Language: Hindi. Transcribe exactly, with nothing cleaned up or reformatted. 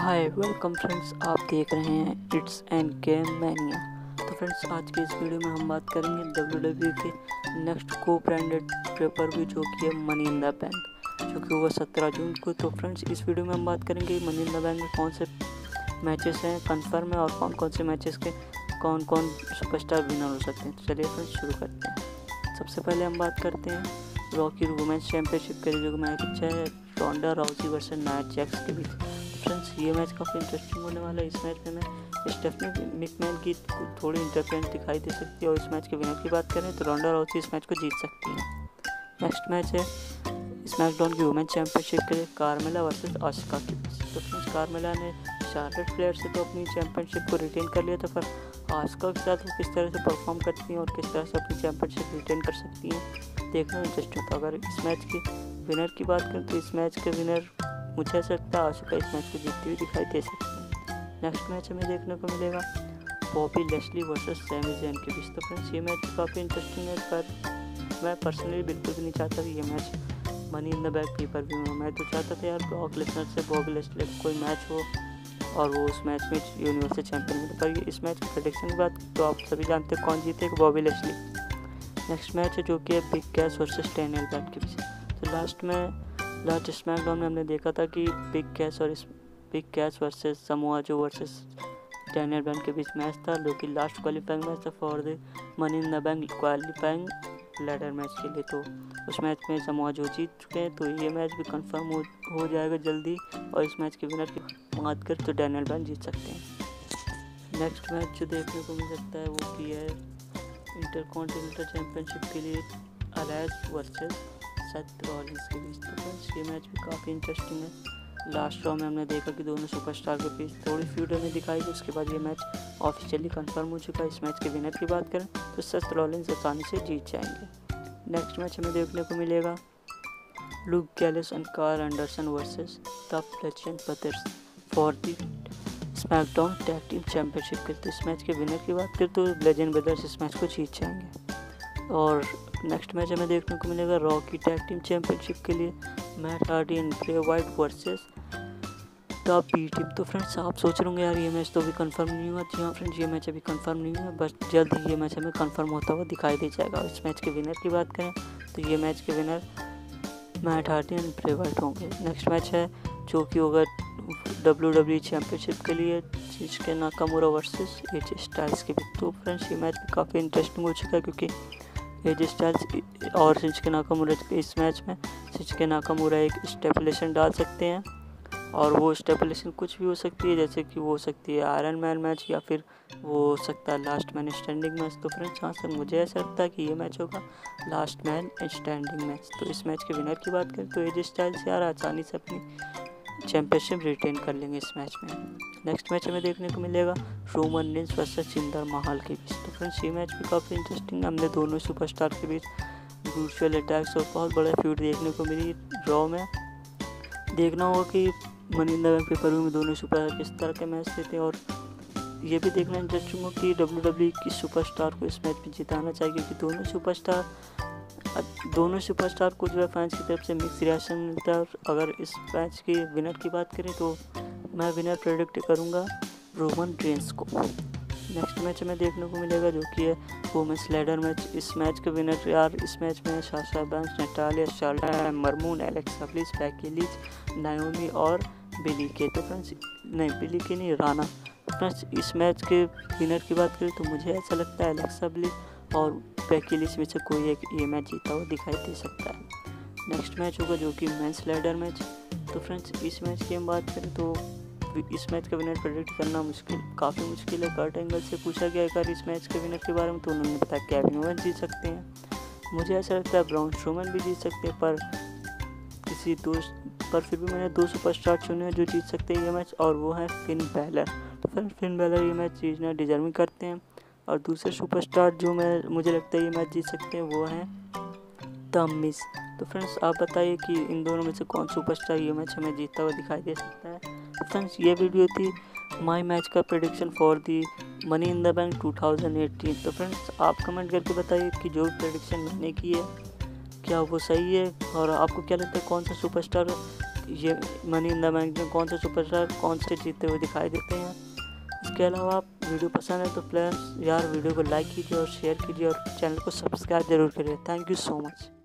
हाय वेलकम फ्रेंड्स, आप देख रहे हैं इट्स एंड गेम मैनिया। तो फ्रेंड्स, आज के इस वीडियो में हम बात करेंगे डब्ल्यू डब्ल्यू ई के नेक्स्ट को ब्रांडेड पेपर व्यू जो कि है मनी इन द बैंक, जो कि होगा सत्रह जून को। तो फ्रेंड्स, इस वीडियो में हम बात करेंगे मनी इन द बैंक में कौन से मैचेस हैं कन्फर्म है और कौन कौन से मैचेस के कौन कौन सुपरस्टार विनर हो सकते हैं। तो चलिए फ्रेंड्स शुरू करते हैं। सबसे पहले हम बात करते हैं रॉकी वुमेन्स चैंपियनशिप के लिए जो मैच है रोंडा राउसी वर्सेस नाया जैक्स के बीच। फ्रेंड्स, ये मैच काफ़ी इंटरेस्टिंग होने वाला है। इस मैच में मैं स्टेफनी मैकमैन की थोड़ी इंटरफेरेंस दिखाई दे सकती है और इस मैच के विनर की बात करें तो रोंडा राउसी इस मैच को जीत सकती है। नेक्स्ट मैच है स्मैकडाउन की वुमेन चैंपियनशिप के लिए कार्मेला वर्सेस आस्का की। तो फ्रेंड्स, कार्मेला ने शार्लेट फ्लेयर से तो अपनी चैंपियनशिप को रिटेन कर लिया था, पर आस्का के साथ वो किस तरह से परफॉर्म करती हैं और किस तरह से अपनी चैंपियनशिप रिटेन कर सकती हैं, देखना इंटरेस्टिंग था। अगर इस मैच की विनर की बात करें तो इस मैच के विनर मुझे ऐसा लगता है आस्का इस मैच को जीतती हुई दिखाई दे सकती है। नेक्स्ट मैच हमें देखने को मिलेगा Bobby Lashley versus Sami Zayn के बीच। तो फ्रेंड्स, ये मैच काफ़ी इंटरेस्टिंग है, पर मैं पर्सनली बिल्कुल भी नहीं चाहता कि ये match money in the bank pay per view में। मैं तो चाहता था यार ब्रॉक लेसनर से बॉबी लेस्ली का कोई मैच हो और वो उस मैच में यूनिवर्सल चैंपियन मिले, पर ये इस मैच की प्रेडिक्शन की बात तो आप सभी जानते हैं कौन जीते, बॉबी लेस्ली। नेक्स्ट मैच है जो कि है Big Cass versus Daniel Bryan के बीच। तो लास्ट में लास्ट स्मैकडाउन में हमने देखा था कि बिग कैश और Big Cass versus Samoa Joe versus Daniel Bryan के बीच मैच था, जो कि लास्ट क्वालिफाइंग मैच था for the money in the bank qualifying ladder match के लिए। तो उस मैच में समोआ जो जीत चुके हैं, तो ये मैच भी कंफर्म हो, हो जाएगा जल्दी और इस मैच के विनर की बात करें तो डैनियल ब्रायन जीत सकते हैं। नेक्स्ट मैच जो देखने को मिल सकता है वो की है इंटरकॉन्टिनेंटल चैंपियनशिप के लिए अलायंस वर्सेस सेथ रॉलिंस के बीच। तो फ्रेंड्स, ये मैच भी काफ़ी इंटरेस्टिंग है। लास्ट रॉ में हमने देखा कि दोनों सुपरस्टार के बीच थोड़ी फ्यूड हमें दिखाई थी, उसके बाद ये मैच ऑफिशियली कंफर्म हो चुका है। इस मैच के विनर की बात करें तो सेथ रॉलिंस आसानी से जीत जाएंगे। नेक्स्ट मैच हमें देखने को मिलेगा Luke Gallows and Karl Anderson versus the Bludgeon Brothers for the SmackDown tag team championship के। तो इस मैच के विनर की बात करें तो ब्लडस्टोन ब्रदर्स इस मैच को जीत जाएंगे। और नेक्स्ट मैच हमें देखने को मिलेगा रॉ की टैग टीम चैंपियनशिप के लिए Matt Hardy and Bray Wyatt versus the B Team. तो फ्रेंड्स, आप सोच रहे होंगे यार ये मैच तो अभी कंफर्म नहीं हुआ। जी हाँ फ्रेंड्स, ये मैच अभी कंफर्म नहीं हुआ, बस जल्द ही ये मैच हमें कंफर्म होता हुआ दिखाई दे जाएगा। इस मैच के विनर की बात करें तो ये मैच के winner Matt Hardy and Bray Wyatt होंगे। नेक्स्ट मैच है जो कि होगा डब्ल्यू डब्ल्यू ई चैंपियनशिप के लिए Shinsuke Nakamura versus AJ Styles के बीच। तो फ्रेंड्स, ये मैच भी काफ़ी इंटरेस्टिंग हो चुका है, क्योंकि एजे स्टाइल्स और शिंसुके नाकामुरा इस मैच में शिंसुके नाकामुरा एक स्टेपुलेशन डाल सकते हैं और वो स्टेपुलेशन कुछ भी हो सकती है, जैसे कि वो हो सकती है आयरन मैन मैच या फिर वो हो सकता है लास्ट मैन स्टैंडिंग मैच। तो फ्रेंड्स, जहाँ से मुझे ऐसा लगता है कि ये मैच होगा लास्ट मैन स्टैंडिंग मैच। तो इस मैच के विनर की बात करें तो एजे स्टाइल्स यार आसानी से अपनी चैंपियनशिप रिटेन कर लेंगे इस मैच में। नेक्स्ट मैच हमें देखने को मिलेगा रोमन रेंस वर्सेस जिंदर महल के बीच। तो फ्रेंड्स, ये मैच भी काफ़ी इंटरेस्टिंग है। हमने दोनों सुपरस्टार के बीच ब्रूशियल अटैक्स और बहुत बड़ा फ्यूड देखने को मिली रॉ में। देखना होगा कि money in the bank pay per view में दोनों सुपरस्टार किस तरह के मैच देते हैं और ये भी देखना इंटरेस्टिंग हो कि डब्ल्यू डब्ल्यू ई किस सुपरस्टार को इस मैच में जिताना चाहिए, क्योंकि दोनों सुपरस्टार दोनों सुपरस्टार को जो है फैंस की तरफ से मिक्स रिएक्शन मिलता है। और अगर इस मैच की विनर की बात करें तो मैं विनर प्रेडिक्ट करूंगा रोमन रेंस को। नेक्स्ट मैच हमें देखने को मिलेगा जो कि है वुमेन्स लैडर मैच। इस मैच के विनर यार इस मैच में Sasha Banks, Natalya, Charlotte, Ember Moon, Alexa Bliss, Becky Lynch, Naomi और बिली के। तो फ्रेंड्स, नहीं बिली के नहीं, राना। फ्रेंड्स, इस मैच के विनर की बात करें तो मुझे ऐसा लगता है एलेक्सा ब्लिस और बेकी लिंच में से कोई एक ये मैच जीता हुआ दिखाई दे सकता है। नेक्स्ट मैच होगा जो कि मेंस लैडर मैच। तो फ्रेंड्स, इस मैच की हम बात करें तो इस मैच का विनर प्रेडिक्ट करना मुश्किल काफ़ी मुश्किल है। कर्ट एंगल से पूछा गया एक बार इस मैच के विनर के बारे में, तो उन्होंने बताया केविन ओवेंस जीत सकते हैं। मुझे ऐसा लगता है ब्राउन स्ट्रोमन भी जीत सकते हैं, पर किसी दोस्त पर फिर भी मैंने दो सुपरस्टार चुने हैं जो जीत सकते हैं ये मैच, और वो है फिन बैलर। तो फिर फिन बैलर ये मैच जीतना डिजर्विंग करते हैं। और दूसरे सुपरस्टार जो मैं मुझे लगता है ये मैच जीत सकते हैं वो हैं द मिज। तो फ्रेंड्स, आप बताइए कि इन दोनों में से कौन सुपरस्टार ये मैच हमें जीतता हुआ दिखाई दे सकता है। तो फ्रेंड्स, ये वीडियो थी माई मैच का prediction for the money in the bank two thousand eighteen. तो फ्रेंड्स, आप कमेंट करके बताइए कि जो प्रेडिक्शन मैंने की है क्या वो सही है और आपको क्या लगता है कौन सा सुपरस्टार ये मनी इन द बैंक में कौन से सुपरस्टार कौन से जीतते हुए दिखाई देते हैं। इसके अलावा आप वीडियो पसंद है तो प्लीज़ यार वीडियो को लाइक कीजिए और शेयर कीजिए और चैनल को सब्सक्राइब जरूर करिए। Thank you so much.